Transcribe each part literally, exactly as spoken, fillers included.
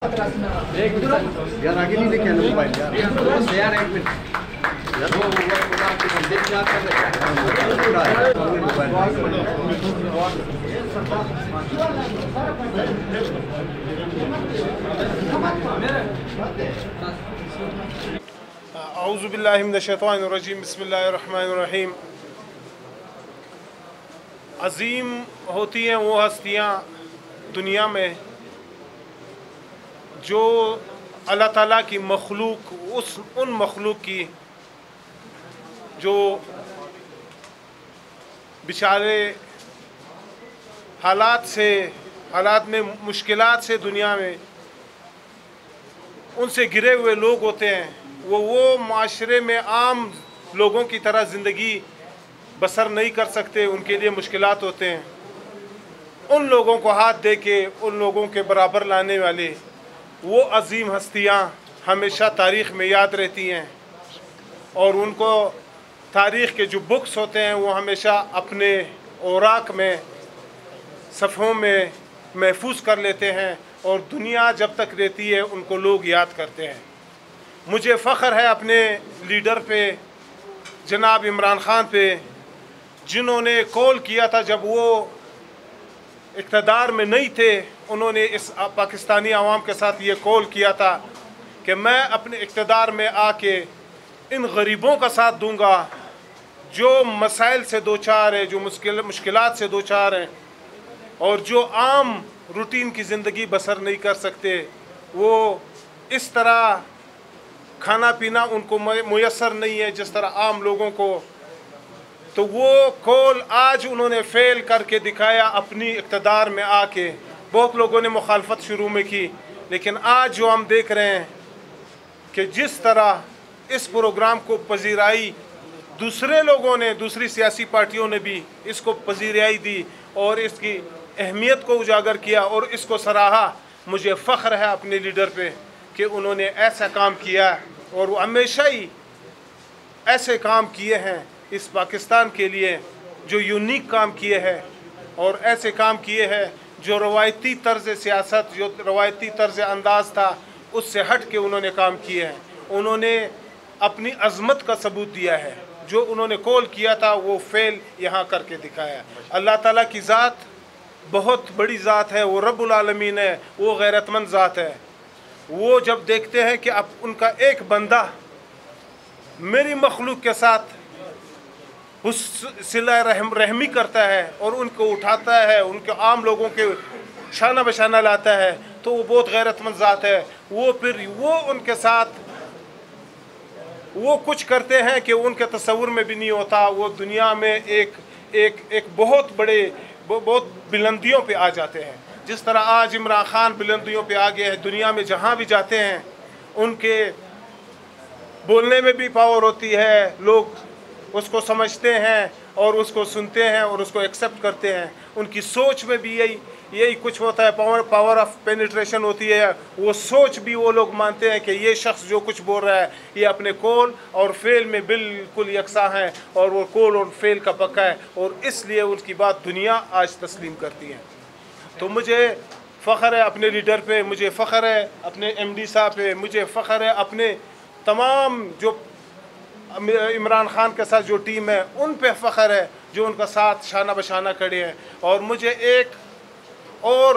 एक मिनट यार, आगे नहीं लेके आना मोबाइल यार। यार एक मिनट यार, वो देख क्या कर रहे हैं। औज़ु बिल्लाहि मिनश शैतानिर रजीम, बिस्मिल्लाहिर रहमानिर रहीम। अजीम होती हैं वो हस्तियाँ दुनिया में जो अल्लाह ताला की मखलूक, उस उन मखलूक की जो बेचारे हालात से हालात में मुश्किलात से दुनिया में उनसे घिरे हुए लोग होते हैं। वो वो माशरे में आम लोगों की तरह ज़िंदगी बसर नहीं कर सकते, उनके लिए मुश्किलात होते हैं। उन लोगों को हाथ दे के उन लोगों के बराबर लाने वाले वो अजीम हस्तियाँ हमेशा तारीख़ में याद रहती हैं और उनको तारीख़ के जो बुक्स होते हैं वो हमेशा अपने औराक में, सफ़ों में महफूज कर लेते हैं और दुनिया जब तक रहती है उनको लोग याद करते हैं। मुझे फ़ख्र है अपने लीडर पे, जनाब इमरान ख़ान पे, जिन्होंने कॉल किया था जब वो इक़्तिदार में नहीं थे। उन्होंने इस पाकिस्तानी आवाम के साथ ये कॉल किया था कि मैं अपने इक़्तिदार में आके इन गरीबों का साथ दूंगा जो मसाइल से दो चार है, जो मुश्किल मुश्किलात से दो चार हैं और जो आम रूटीन की ज़िंदगी बसर नहीं कर सकते। वो इस तरह खाना पीना उनको मुयस्सर नहीं है जिस तरह आम लोगों को। तो वो कॉल आज उन्होंने फेल करके दिखाया अपनी इक़्तिदार में आके। बहुत लोगों ने मुखालफत शुरू में की, लेकिन आज जो हम देख रहे हैं कि जिस तरह इस प्रोग्राम को पजीराई दूसरे लोगों ने, दूसरी सियासी पार्टियों ने भी इसको पजीराई दी और इसकी अहमियत को उजागर किया और इसको सराहा। मुझे फ़ख्र है अपने लीडर पे कि उन्होंने ऐसा काम किया और वो हमेशा ही ऐसे काम किए हैं इस पाकिस्तान के लिए, जो यूनिक काम किए हैं और ऐसे काम किए हैं जो रवायती तर्ज़ सियासत, जो रवायती तर्ज़ अंदाज़ था, उससे हट के उन्होंने काम किए हैं। उन्होंने अपनी अज़मत का सबूत दिया है। जो उन्होंने कॉल किया था वो फेल यहाँ करके दिखाया। अल्लाह ताला की ज़ात बहुत बड़ी ज़ात है, वो रब्बुल आलमीन है, वो गैरतमंद ज़ात है। वो जब देखते हैं कि अब उनका एक बंदा मेरी मखलूक के साथ उस सिला रहम रहमी करता है और उनको उठाता है, उनके आम लोगों के शाना बशाना लाता है, तो वो बहुत गैरतमंद ज़ात है। वो फिर वो उनके साथ वो कुछ करते हैं कि उनके तस्वुर में भी नहीं होता। वो दुनिया में एक एक एक बहुत बड़े बहुत बुलंदियों पे आ जाते हैं। जिस तरह आज इमरान ख़ान बुलंदियों पे आ गए हैं, दुनिया में जहाँ भी जाते हैं उनके बोलने में भी पावर होती है, लोग उसको समझते हैं और उसको सुनते हैं और उसको एक्सेप्ट करते हैं। उनकी सोच में भी यही यही कुछ होता है, पावर पावर ऑफ पेनिट्रेशन होती है। वो सोच भी वो लोग मानते हैं कि ये शख्स जो कुछ बोल रहा है ये अपने कॉल और फेल में बिल्कुल यकसा है और वो कॉल और फेल का पक्का है और इसलिए उनकी बात दुनिया आज तस्लीम करती है। तो मुझे फ़ख्र है अपने लीडर पे, मुझे फ़ख्र है अपने एम डी साहब पे, मुझे फ़ख्र है अपने तमाम जो इमरान ख़ान के साथ जो टीम है उन पे फ़ख्र है जो उनका साथ शाना बशाना खड़े हैं। और मुझे एक और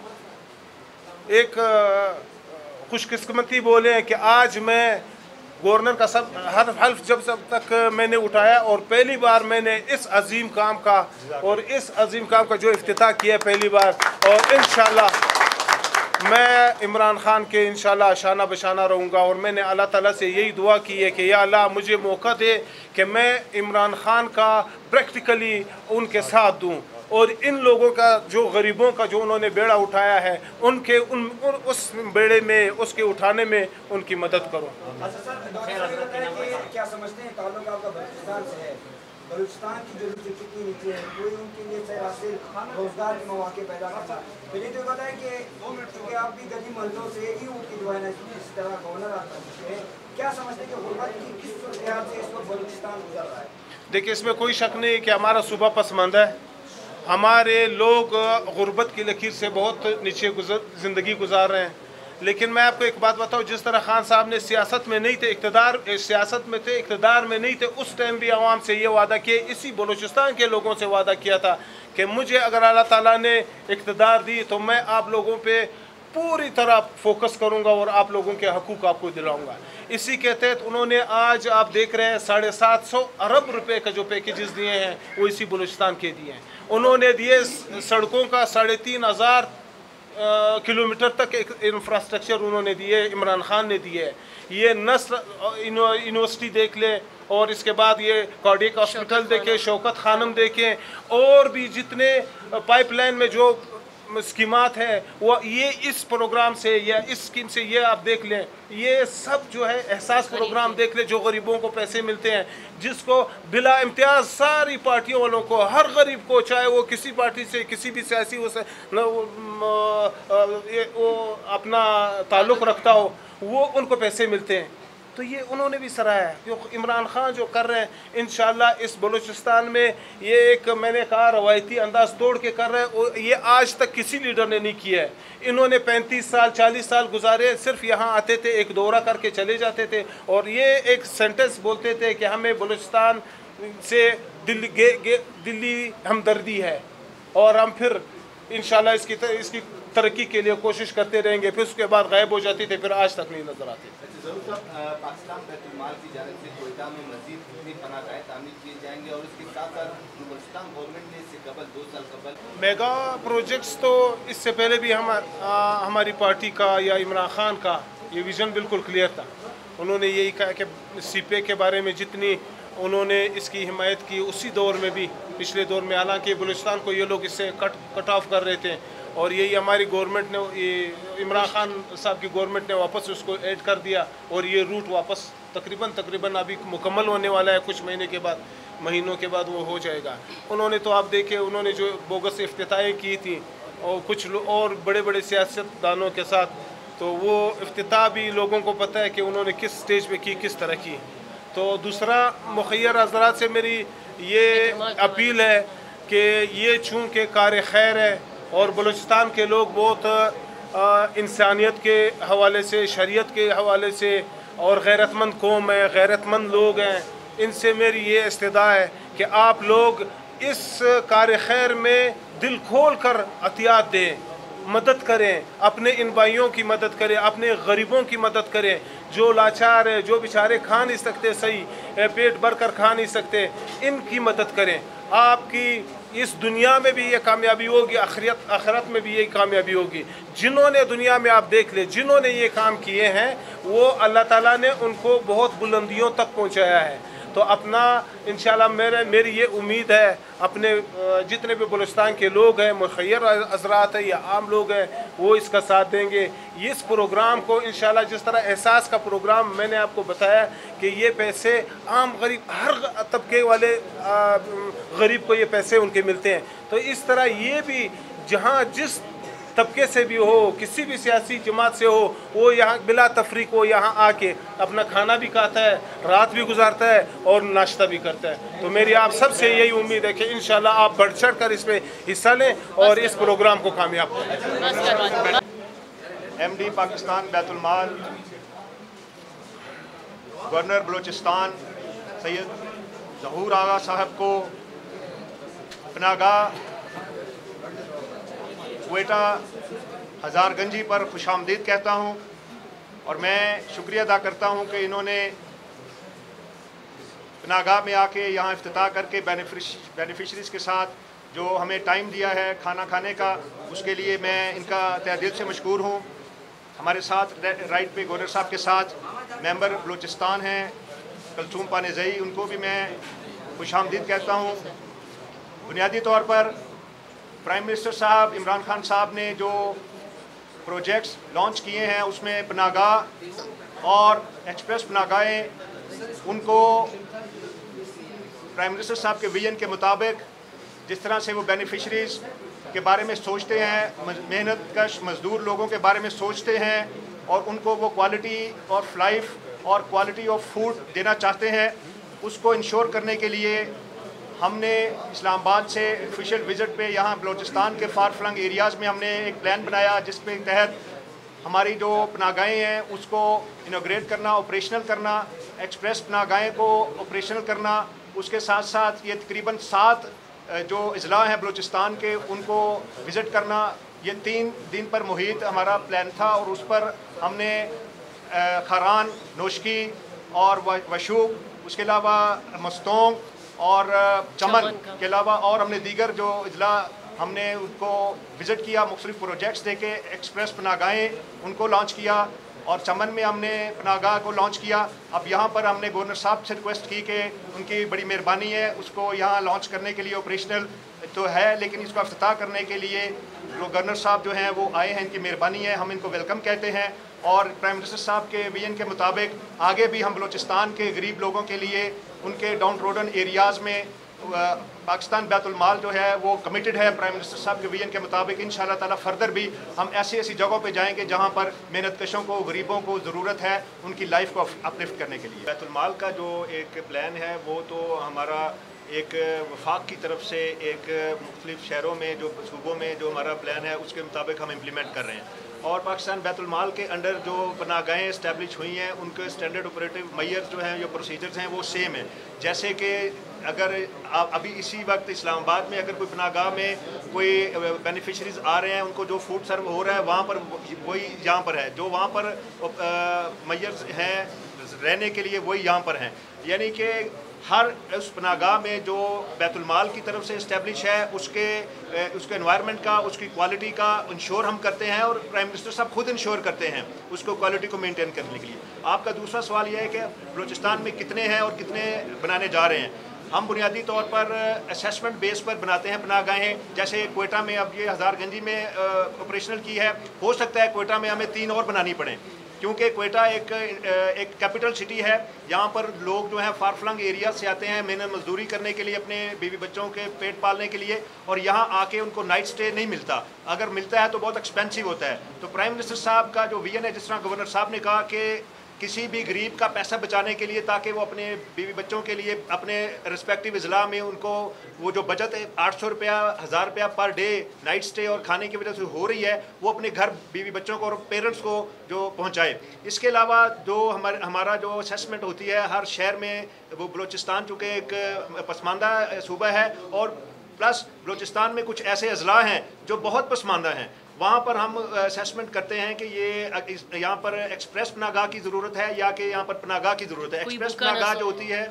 एक खुशकिस्मती बोले कि आज मैं गवर्नर का सब हर हल्फ जब सब तक मैंने उठाया और पहली बार मैंने इस अजीम काम का और इस अजीम काम का जो इफ्तिताह किया पहली बार, और इंशाल्लाह मैं इमरान ख़ान के इंशाल्लाह शाना बशाना रहूँगा। और मैंने अल्लाह ताला से यही दुआ की है कि या अल्लाह मुझे मौका दे कि मैं इमरान ख़ान का प्रैक्टिकली उनके साथ दूँ और इन लोगों का जो गरीबों का जो उन्होंने बेड़ा उठाया है उनके उन, उन उस बेड़े में उसके उठाने में उनकी मदद करो। क्या समझते हैं ताल्लुक आपका बलूचिस्तान से है, बलूचिस्तान की जो कितनी नीचे है, कोई उनके लिए रोजगार के मौके पैदा करता है। पहले तो बताया कि आप भी गली महलों से ही उनकी जो है ना इस तरह गवर्नर आता है, क्या समझते हैं कि गुर्बत की किस सूरत से इस वक्त बलूचिस्तान गुजर रहा है? देखिए, इसमें कोई शक नहीं कि हमारा सूबा पसमानदा है। हमारे लोग गुर्बत की लकीर से बहुत नीचे गुजर ज़िंदगी गुजार रहे हैं, लेकिन मैं आपको एक बात बताऊं, जिस तरह खान साहब ने सियासत में नहीं थे, इक़्तिदार सियासत में थे, इक़्तिदार में नहीं थे, उस टाइम भी आवाम से ये वादा किए, इसी बलूचिस्तान के लोगों से वादा किया था कि मुझे अगर अल्लाह ताला ने इक़्तिदार दी तो मैं आप लोगों पे पूरी तरह फोकस करूंगा और आप लोगों के हकूक़ आपको दिलाऊंगा। इसी के तहत उन्होंने आज आप देख रहे हैं साढ़े सात सौ अरब रुपए का जो पैकेजेस दिए हैं वो इसी बलूचिस्तान के दिए हैं। उन्होंने दिए सड़कों का साढ़े तीन हज़ार किलोमीटर तक एक इंफ्रास्ट्रक्चर उन्होंने दिए, इमरान खान ने दिए है। ये नस्ल यूनिवर्सिटी देख लें और इसके बाद ये कार्डियक हॉस्पिटल देखें, शौकत खानम देखें, और भी जितने पाइपलाइन में जो स्कीमात है वो ये इस प्रोग्राम से या इस स्कीम से, ये आप देख लें, ये सब जो है एहसास प्रोग्राम देख लें, जो गरीबों को पैसे मिलते हैं, जिसको बिला इम्तियाज़ सारी पार्टियों वालों को, हर गरीब को, चाहे वो किसी पार्टी से, किसी भी सियासी वो से न, वो, वो अपना ताल्लुक़ रखता हो, वो उनको पैसे मिलते हैं। तो ये उन्होंने भी सराहा है जो इमरान खान जो कर रहे हैं। इंशाल्लाह इस बलूचिस्तान में ये एक, मैंने कहा, रवायती अंदाज तोड़ के कर रहे हैं, ये आज तक किसी लीडर ने नहीं किया है। इन्होंने पैंतीस साल चालीस साल गुजारे, सिर्फ यहाँ आते थे, एक दौरा करके चले जाते थे और ये एक सेंटेंस बोलते थे कि हमें बलूचिस्तान से दिल्ली गे, गे, दिल्ली हमदर्दी है और हम फिर इंशाल्लाह इसकी इसकी तरक्की के लिए कोशिश करते रहेंगे। फिर उसके बाद गायब हो जाती थे, फिर आज तक नहीं नजर आती। पाकिस्तान बैतुल-माल की जानिब से कोयटा में मज़ीद कितनी पनाहगाहें तामीर किए जाएंगे और इसके साथ साथ बलूचिस्तान गवर्नमेंट ने इससे कबल दो साल कबल मेगा प्रोजेक्ट्स, तो इससे पहले भी हम आ, हमारी पार्टी का या इमरान खान का ये विज़न बिल्कुल क्लियर था। उन्होंने यही कहा कि सीपे के बारे में जितनी उन्होंने इसकी हिमायत की, उसी दौर में भी, पिछले दौर में, हालांकि बलूचिस्तान को ये लोग इससे कट कट ऑफ कर रहे थे और यही हमारी गवर्नमेंट ने, ये इमरान खान साहब की गवर्नमेंट ने वापस उसको ऐड कर दिया और ये रूट वापस तकरीबन तकरीबन अभी मुकम्मल होने वाला है, कुछ महीने के बाद, महीनों के बाद वो हो जाएगा। उन्होंने तो आप देखें, उन्होंने जो बोगस इफ्तिताहें की थी और कुछ और बड़े बड़े सियासतदानों के साथ, तो वो इफ्तिताह भी लोगों को पता है कि उन्होंने किस स्टेज पे की, किस तरह की। तो दूसरा, मुखय्यर हज़रात से मेरी ये अपील है कि ये चूँकि कार खैर है और बलूचिस्तान के लोग बहुत इंसानियत के हवाले से, शरीयत के हवाले से और गैरतमंद कौम है, गैरतमंद लोग हैं, इनसे मेरी ये इस्तदा है कि आप लोग इस कार खैर में दिल खोल कर अतियात दें, मदद करें, अपने इन भाइयों की मदद करें, अपने गरीबों की मदद करें, जो लाचार है, जो बेचारे खा नहीं सकते, सही पेट भर कर खा नहीं सकते, इनकी मदद करें। आपकी इस दुनिया में भी ये कामयाबी होगी, आखिरत आखिरत में भी यही कामयाबी होगी। जिन्होंने दुनिया में, आप देख ले, जिन्होंने ये काम किए हैं वो अल्लाह ताला ने उनको बहुत बुलंदियों तक पहुंचाया है। तो अपना इंशाल्लाह मेरे मेरी ये उम्मीद है, अपने जितने भी बलूचिस्तान के लोग हैं, मुखय्यर हज़रात हैं या आम लोग हैं, वो इसका साथ देंगे। इस प्रोग्राम को इंशाल्लाह, जिस तरह एहसास का प्रोग्राम मैंने आपको बताया कि ये पैसे आम गरीब, हर तबके वाले गरीब को ये पैसे उनके मिलते हैं, तो इस तरह ये भी जहाँ जिस तबके से भी हो, किसी भी सियासी जमात से हो, वो यहाँ बिला तफरीक वो यहाँ आके अपना खाना भी खाता है, रात भी गुजारता है और नाश्ता भी करता है। तो मेरी आप सबसे यही उम्मीद है कि इंशाल्लाह आप बढ़ चढ़ कर इसमें हिस्सा लें और इस प्रोग्राम को कामयाब करें। एम डी पाकिस्तान बैतुल-माल, गवर्नर बलूचिस्तान सैयद ज़हूर आगा साहब को पनाहगाह क्वेटा हज़ारगंजी पर खुशामदीद कहता हूँ और मैं शुक्रिया अदा करता हूँ कि इन्होंने पनाहगाह में आके यहाँ इफ्तिताह करके बेनिफिश बेनिफिशरीज़ के साथ जो हमें टाइम दिया है खाना खाने का, उसके लिए मैं इनका तहे दिल से मशकूर हूँ। हमारे साथ राइट पे गवर्नर साहब के साथ मेंबर बलूचिस्तान हैं कलसूम पानेज़ई, उनको भी मैं खुशामदीद कहता हूँ। बुनियादी तौर पर प्राइम मिनिस्टर साहब इमरान खान साहब ने जो प्रोजेक्ट्स लॉन्च किए हैं उसमें पनाहगाह और एक्सप्रेस पनाहगाहें, उनको प्राइम मिनिस्टर साहब के विजन के मुताबिक जिस तरह से वो बेनिफिशरीज़ के बारे में सोचते हैं, मेहनत कश मज़दूर लोगों के बारे में सोचते हैं और उनको वो क्वालिटी ऑफ लाइफ और क्वालिटी ऑफ फूड देना चाहते हैं, उसको इंश्योर करने के लिए हमने इस्लामाबाद से ऑफिशियल विज़िट पे यहाँ बलूचिस्तान के फार फ्लंग एरियाज़ में हमने एक प्लान बनाया जिसके तहत हमारी जो पनाहगाहें हैं उसको इनोग्रेट करना, ऑपरेशनल करना, एक्सप्रेस पनाहगाहें को ऑपरेशनल करना, उसके साथ साथ ये तकरीबन सात जो अजला हैं बलूचिस्तान के उनको विज़िट करना। ये तीन दिन पर मुहित हमारा प्लान था और उस पर हमने खारान, नोशकी और वशूक, उसके अलावा मस्तोंग और चमन के अलावा और हमने दीगर जो अजला हमने उनको विज़िट किया, मुख्तलिफ प्रोजेक्ट्स देके एक्सप्रेस पनाहगाहें उनको लॉन्च किया और चमन में हमने पनाहगाह को लॉन्च किया। अब यहाँ पर हमने गवर्नर साहब से रिक्वेस्ट की कि उनकी बड़ी मेहरबानी है, उसको यहाँ लॉन्च करने के लिए ऑपरेशनल तो है, लेकिन इसको अफ्ताह करने के लिए जो गवर्नर साहब जो हैं वो आए हैं, इनकी मेहरबानी है, हम इनको वेलकम कहते हैं। और प्राइम मिनिस्टर साहब के विजन के मुताबिक आगे भी हम बलूचिस्तान के गरीब लोगों के लिए उनके डाउन रोडन एरियाज़ में पाकिस्तान बैतुल माल जो है वो कमिटेड है प्राइम मिनिस्टर साहब के विजन के मुताबिक। इंशाअल्लाह ताला फर्दर भी हम ऐसी ऐसी जगहों पे जाएंगे जहां पर मेहनत कशों को, गरीबों को ज़रूरत है उनकी लाइफ को अपलिफ्ट करने के लिए। बैतुल माल का जो एक प्लान है वो तो हमारा एक वफाक की तरफ से एक मुख्तलिफ शहरों में जो सूबों में जो हमारा प्लान है उसके मुताबिक हम इम्प्लीमेंट कर रहे हैं। और पाकिस्तान बैतुल माल के अंडर जो पनाहगाहें इस्टेब्लिश हुई हैं उनके स्टैंडर्ड ऑपरेटिव मैयर जो हैं, जो प्रोसीजर्स हैं वो सेम हैं। जैसे कि अगर आप अभी इसी वक्त इस्लामाबाद में अगर कोई पनाहगाह में कोई बेनिफिशरीज आ रहे हैं, उनको जो फूड सर्व हो रहा है वहाँ पर वही यहाँ पर है, जो वहाँ पर मैयर्स हैं रहने के लिए वही यहाँ पर हैं। यानी कि हर उस पनाहगाह में जो बैतुल माल की तरफ से इस्टेब्लिश है उसके उसके एनवायरनमेंट का, उसकी क्वालिटी का इंश्योर हम करते हैं और प्राइम मिनिस्टर साहब खुद इंश्योर करते हैं उसको क्वालिटी को मेंटेन करने के लिए। आपका दूसरा सवाल यह है कि बलूचिस्तान में कितने हैं और कितने बनाने जा रहे हैं। हम बुनियादी तौर पर असेसमेंट बेस पर बनाते हैं पनाहगाहें। जैसे कोयटा में अब ये हज़ारगंजी में ऑपरेशनल की है, हो सकता है कोयटा में हमें तीन और बनानी पड़े क्योंकि कोयटा एक एक कैपिटल सिटी है। यहाँ पर लोग जो हैं फार फ्लंग एरिया से आते हैं मेहनत मजदूरी करने के लिए, अपने बीवी बच्चों के पेट पालने के लिए, और यहाँ आके उनको नाइट स्टे नहीं मिलता, अगर मिलता है तो बहुत एक्सपेंसिव होता है। तो प्राइम मिनिस्टर साहब का जो विजन है, जिस तरह गवर्नर साहब ने कहा कि किसी भी गरीब का पैसा बचाने के लिए ताकि वो अपने बीवी बच्चों के लिए अपने रिस्पेक्टिव अजला में उनको वो जो बचत है आठ सौ रुपया हज़ार रुपया पर डे नाइट स्टे और खाने की वजह से हो रही है वो अपने घर बीवी बच्चों को और पेरेंट्स को जो पहुंचाए। इसके अलावा जो हमारे हमारा जो असेसमेंट होती है हर शहर में, वो बलूचिस्तान चूँकि एक पसमानदा सूबा है और प्लस बलूचिस्तान में कुछ ऐसे अजला हैं जो बहुत पसमानदा हैं, वहाँ पर हम असेसमेंट करते हैं कि ये यहाँ पर एक्सप्रेस पनाहगाह की ज़रूरत है या कि यहाँ पर पनाहगाह की ज़रूरत है। एक्सप्रेस पनाहगाह जो होती है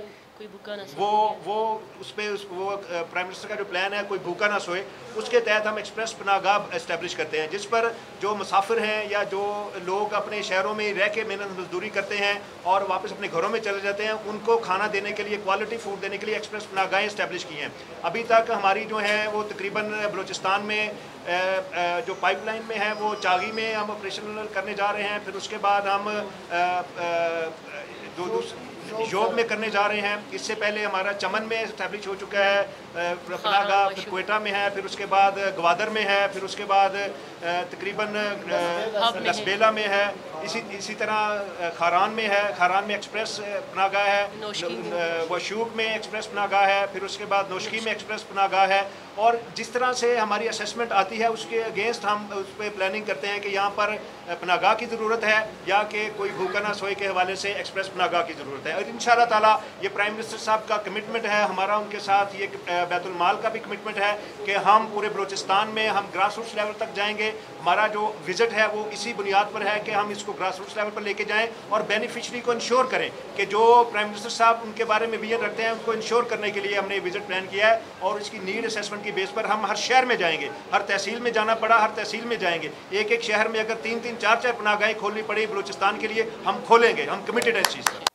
वो वो उस पर उस वो प्राइम मिनिस्टर का जो प्लान है कोई भूखा ना सोए, उसके तहत हम एक्सप्रेस पनाहगाह इस्टेब्लिश करते हैं जिस पर जो मुसाफिर हैं या जो लोग अपने शहरों में रह के मेहनत मजदूरी करते हैं और वापस अपने घरों में चले जाते हैं, उनको खाना देने के लिए, क्वालिटी फूड देने के लिए एक्सप्रेस पनाहगाहें इस्टेब्लिश की हैं। अभी तक हमारी जो है वो तकरीबन बलूचिस्तान में जो पाइपलाइन में है वो चागी में हम ऑपरेशनल करने जा रहे हैं, फिर उसके बाद हम जो योग में करने जा रहे हैं। इससे पहले हमारा चमन में इस्टेब्लिश हो चुका है पनाहगाह, फिर कोयटा में है, फिर उसके बाद ग्वादर में है, फिर उसके बाद तकरीबन लसबेला में है, इसी इसी तरह खारान में है, खारान में एक्सप्रेस पनाहगाह है, वशूक में एक्सप्रेस पनाहगाह है, फिर उसके बाद नोशकी में एक्सप्रेस पनाहगाह है। और जिस तरह से हमारी असेसमेंट आती है उसके अगेंस्ट हम उस पर प्लानिंग करते हैं कि यहाँ पर पनाहगाह की ज़रूरत है या कि कोई भूखा ना सोए के हवाले से एक्सप्रेस पनाहगाह की ज़रूरत है। और इंशाअल्लाह ताला ये प्राइम मिनिस्टर साहब का कमिटमेंट है, हमारा उनके साथ ये बैतुल माल का भी कमिटमेंट है कि हम पूरे बलूचिस्तान में हम ग्रास रूट्स लेवल तक जाएंगे। हमारा जो विज़िट है वो इसी बुनियाद पर है कि हम इसको ग्रास रूट्स लेवल पर लेके जाएँ और बेनिफिशरी को इंश्योर करें कि जो प्राइम मिनिस्टर साहब उनके बारे में विजन रखते हैं उनको इंश्योर करने के लिए हमने विज़िट प्लान किया है। और इसकी नीड असेसमेंट की बेस पर हम हर शहर में जाएंगे, हर तहसील में जाना पड़ा हर तहसील में जाएंगे। एक एक शहर में अगर तीन तीन चार चार पनाहगाहें खोलनी पड़ी बलूचिस्तान के लिए हम खोलेंगे, हम कमिटेड है इस चीज़ पर।